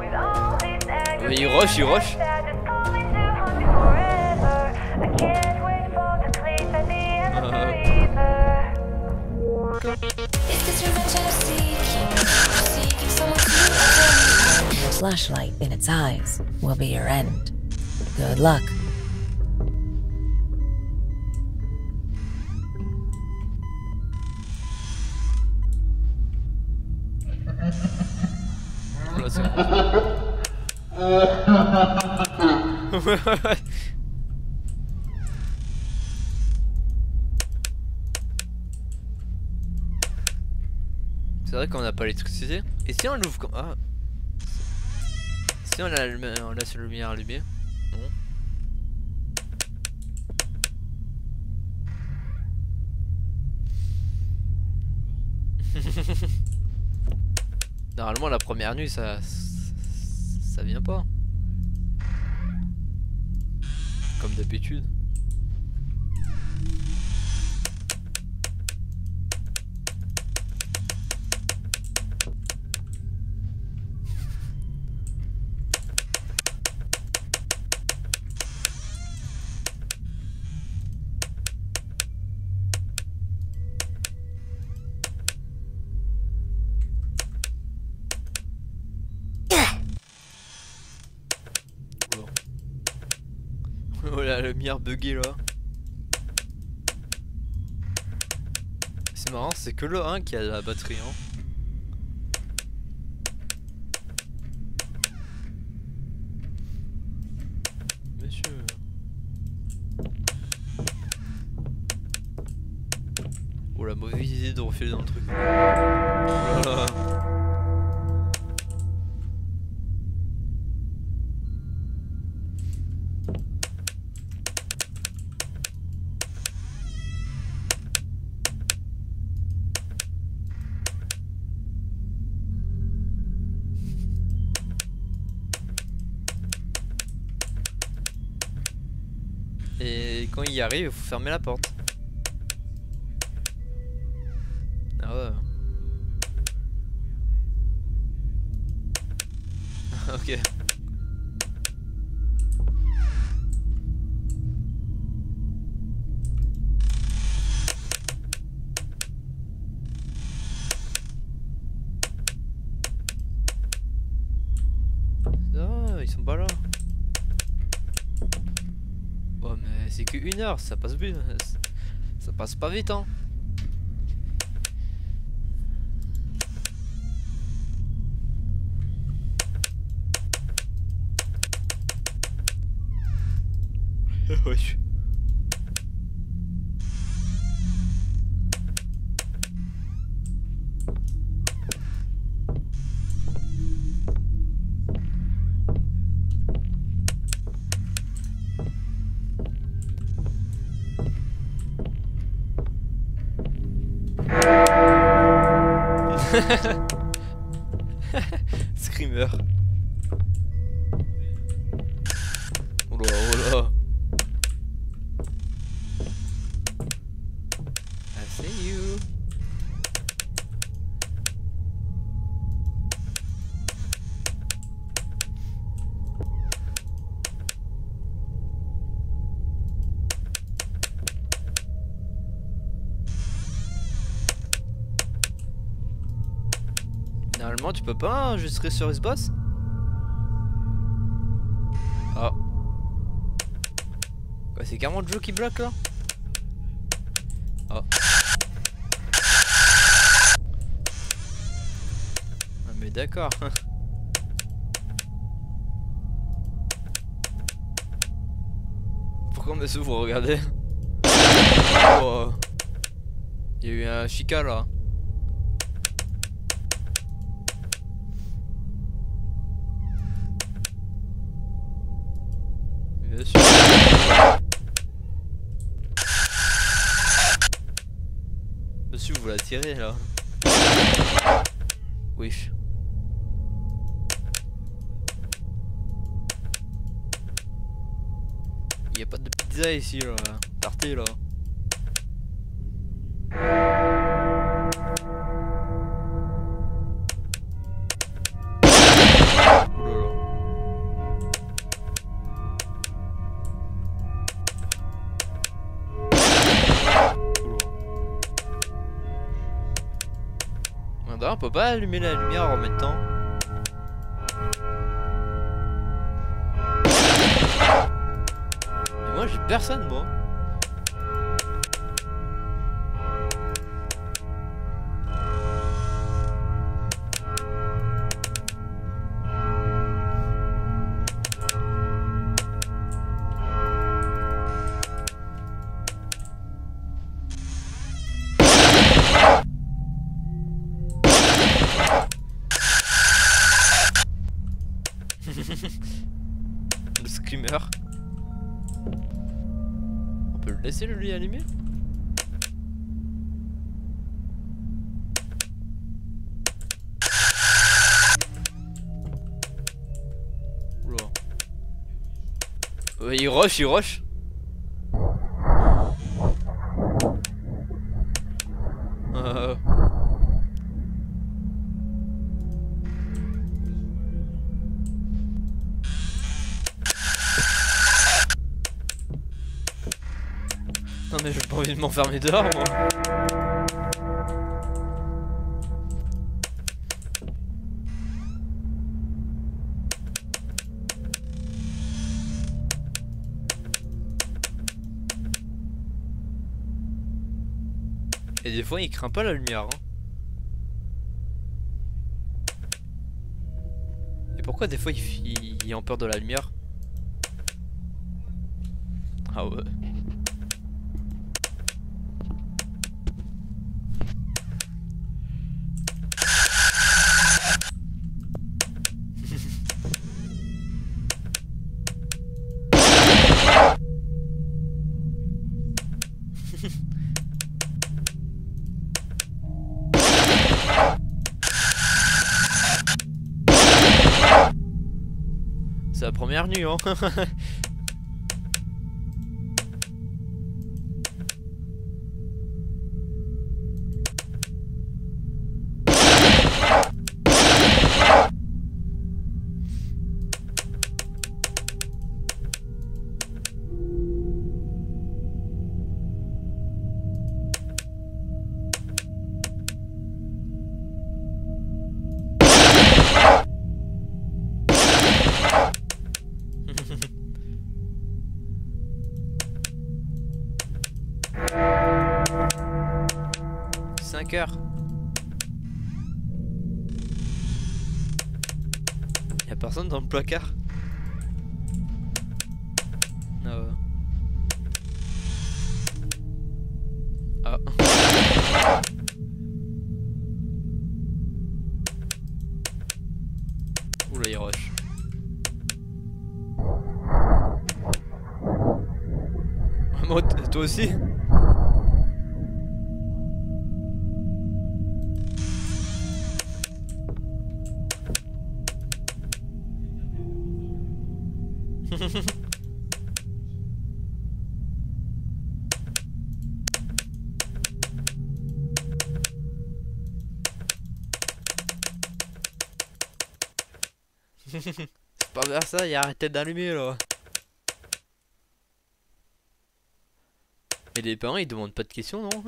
Mais il rush, il rush. Flashlight in its eyes will be your end. Good luck. Là, c'est bon. C'est vrai qu'on n'a pas l'électricité. Et si on l'ouvre comme... Ah. Si on laisse la lumière allumée. Non. Normalement la première nuit ça vient pas. Comme d'habitude. Oh la lumière buggée là. C'est marrant, c'est que le 1 qui a la batterie hein. Monsieur. Oh la mauvaise idée de refiler dans le truc. Voilà. Et quand il y arrive, il faut fermer la porte. Ah ouais. Ok. Ah, ils sont pas là. Oh mais c'est que 1 heure, ça passe vite. Ça passe pas vite hein. Wesh. Screamer. Oula, oula. I see you. Normalement tu peux pas enregistrer sur ce boss. Ah. Quoi, c'est carrément le jeu qui bloque là. Ah. Ah mais d'accord. Pourquoi monsieur vous regardez? Oh. Il y a eu un chica là. Monsieur. Monsieur, vous la tirez là. Wesh. Il y a pas de pizza ici là. Partez là. Oh là là. Ça, on peut pas allumer la lumière en même temps. Mais moi j'ai personne moi. Le screamer. On peut le laisser le lui allumer? Oula. Ouais, il rush, il rush. Non mais j'ai pas envie de m'enfermer dehors moi. Et des fois il craint pas la lumière hein. Et pourquoi des fois il a peur de la lumière? Ah ouais. C'est la première nuit hein. Heures. Y'a personne dans le placard. Ah ouais. Ah. Oula il rush. Moi toi aussi. C'est pas vers ça, il a arrêté d'allumer là. Et les parents ils demandent pas de questions non?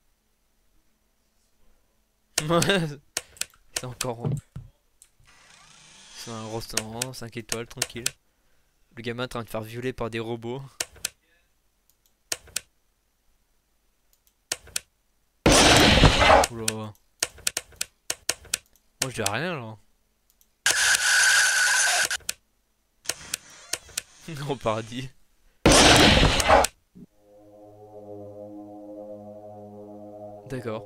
C'est encore... C'est un restaurant, 5 étoiles, tranquille. Le gamin est en train de faire violer par des robots. Oula. Moi je dis rien là. Au paradis. D'accord.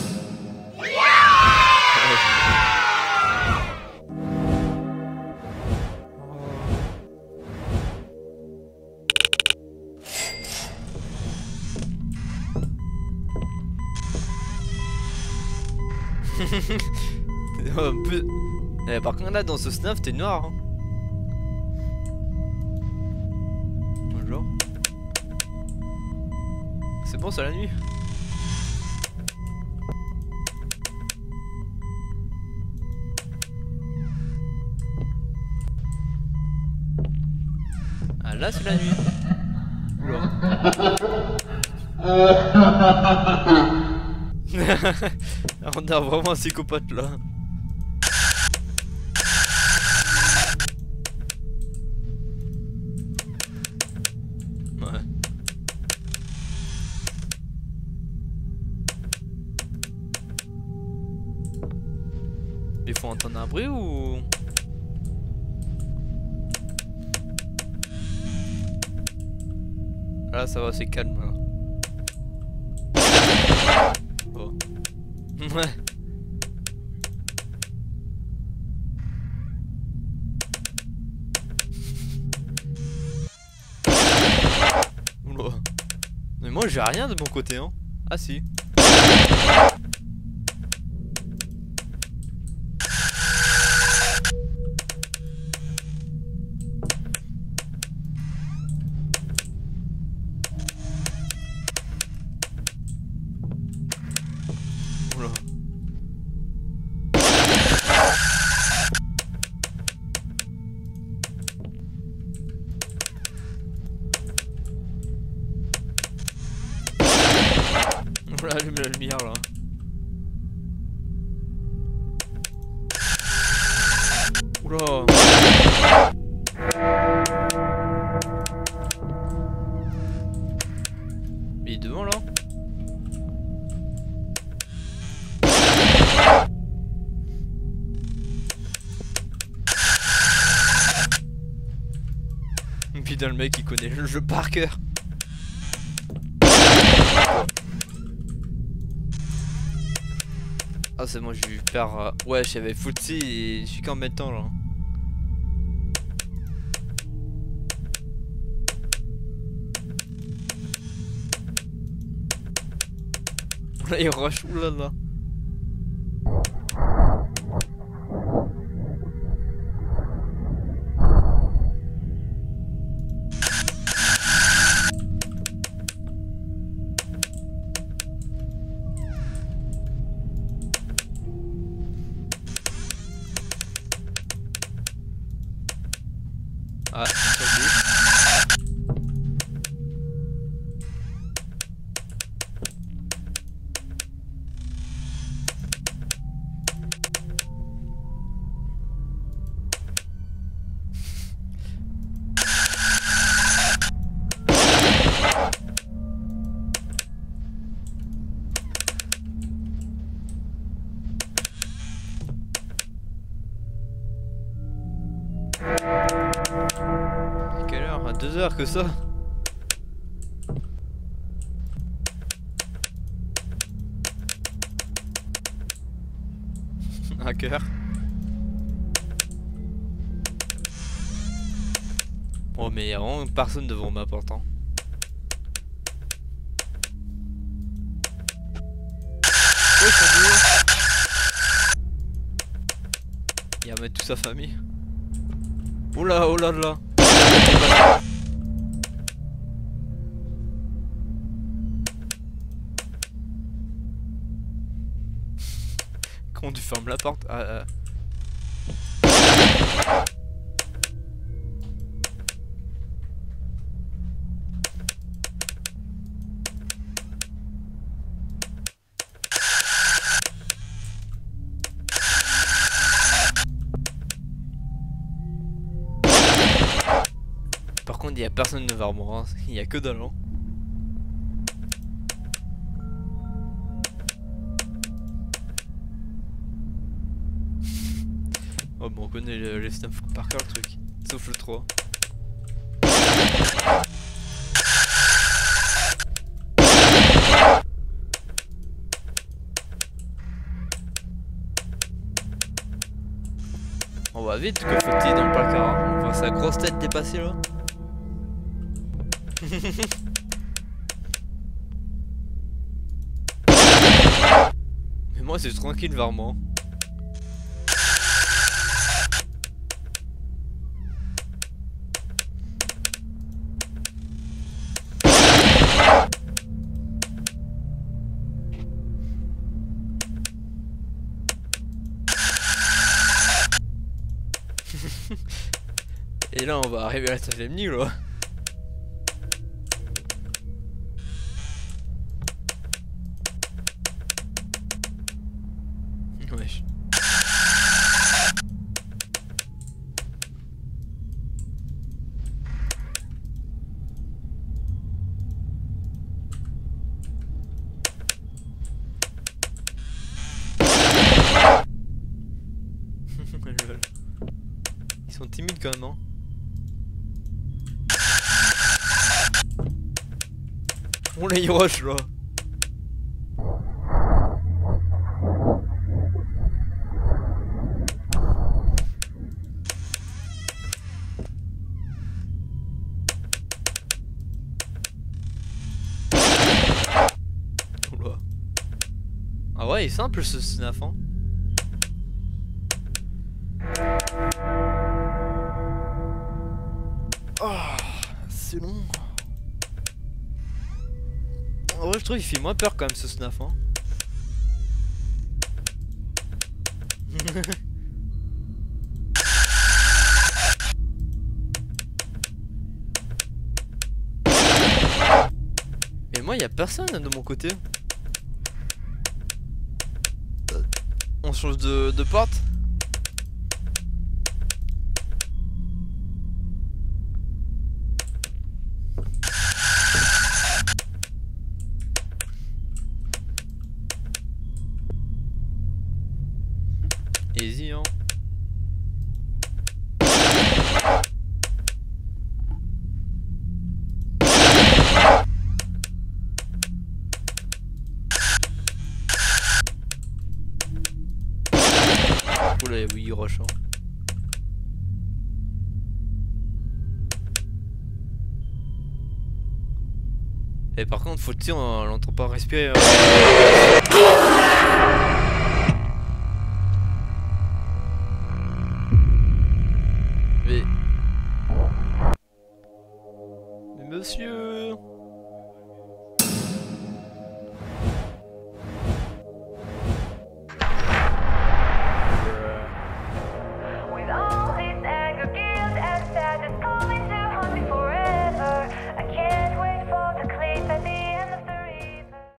Un peu... par contre là dans ce snuff t'es noir hein. Bonjour. C'est bon c'est la nuit. Ah là c'est la nuit. Oula. On a vraiment un psychopathe là. Ouais. Il faut entendre un bruit ou... Là ça va, c'est calme là. Oh. Ouais. Oula. Mais moi j'ai rien de mon côté hein. Ah si. Oula. Oula, allume la lumière là. Oula. Il est devant là. Putain, le mec il connaît le jeu par cœur. Ah c'est bon, j'ai eu peur. Ouais, j'avais foutu et je suis qu'en même temps là. Là il rush, oulala. Ah, sur lui. Quelle heure? À 2 heures que ça? Hacker. Oh mais y'a vraiment personne devant ma porte hein. Oh, ils sont deux. Il y a mettre toute sa famille. Oula, oh là là. Comment tu fermes la porte? Par contre, il y a personne devant moi, hein. Il y a que dalle. Hein. Oh bon, on connaît les snuff par cœur le truc, sauf le 3. On va vite que faut-il dans le placard, hein. On voit sa grosse tête dépasser là. Mais moi c'est tranquille vers moi. Et là on va arriver à la 5ème nuit là. sont timides quand même, hein. On les rush là. Oula. Ah ouais, il est simple ce snaf, hein. Oh, c'est long. En vrai, je trouve qu'il fait moins peur quand même ce snaf, hein. Et moi, y a personne de mon côté. On change de porte. Easy, hein. Oula, oui, il rush, hein. Et par contre, faut le tirer, on l'entend pas respirer. Mais monsieur.